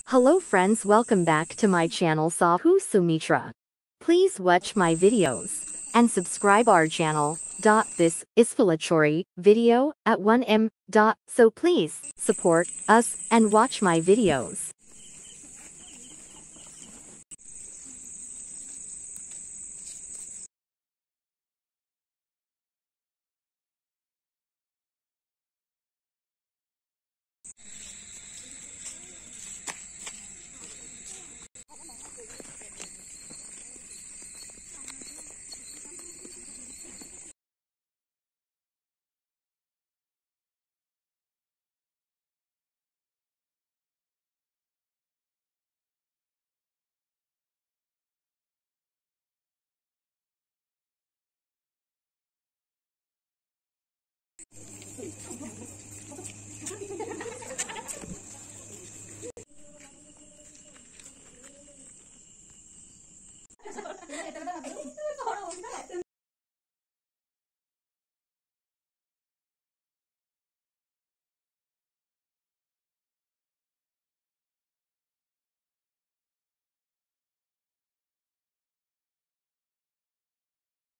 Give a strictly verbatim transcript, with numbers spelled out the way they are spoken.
Hello friends, welcome back to my channel Sahu Sumitra. Please watch my videos and subscribe our channel. This is phula chori video at one M. So please support us and watch my videos.